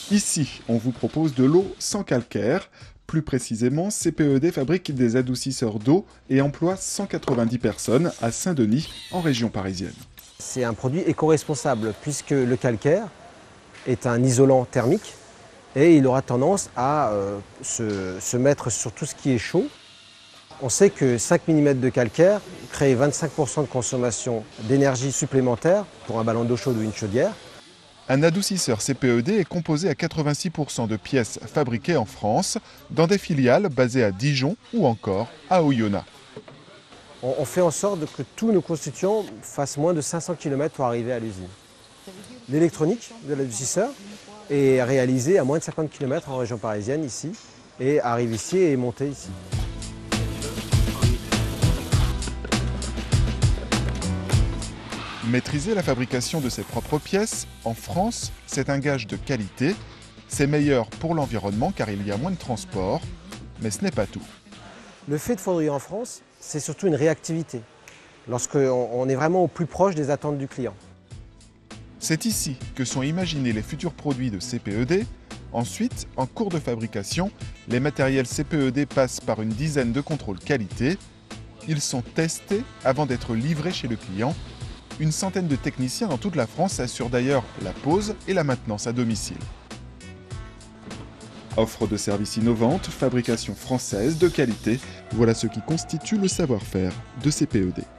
Ici, on vous propose de l'eau sans calcaire. Plus précisément, CPED fabrique des adoucisseurs d'eau et emploie 190 personnes à Saint-Denis, en région parisienne. C'est un produit éco-responsable puisque le calcaire est un isolant thermique et il aura tendance à se mettre sur tout ce qui est chaud. On sait que 5 mm de calcaire crée 25% de consommation d'énergie supplémentaire pour un ballon d'eau chaude ou une chaudière. Un adoucisseur CPED est composé à 86% de pièces fabriquées en France, dans des filiales basées à Dijon ou encore à Oyonnax. On fait en sorte que tous nos constituants fassent moins de 500 km pour arriver à l'usine. L'électronique de l'adoucisseur est réalisée à moins de 50 km en région parisienne ici et arrive ici et est montée ici. Maîtriser la fabrication de ses propres pièces, en France, c'est un gage de qualité. C'est meilleur pour l'environnement car il y a moins de transport, mais ce n'est pas tout. Le fait de fournir en France, c'est surtout une réactivité, lorsqu'on est vraiment au plus proche des attentes du client. C'est ici que sont imaginés les futurs produits de CPED. Ensuite, en cours de fabrication, les matériels CPED passent par une dizaine de contrôles qualité. Ils sont testés avant d'être livrés chez le client. Une centaine de techniciens dans toute la France assurent d'ailleurs la pose et la maintenance à domicile. Offre de services innovante, fabrication française de qualité, voilà ce qui constitue le savoir-faire de CPED.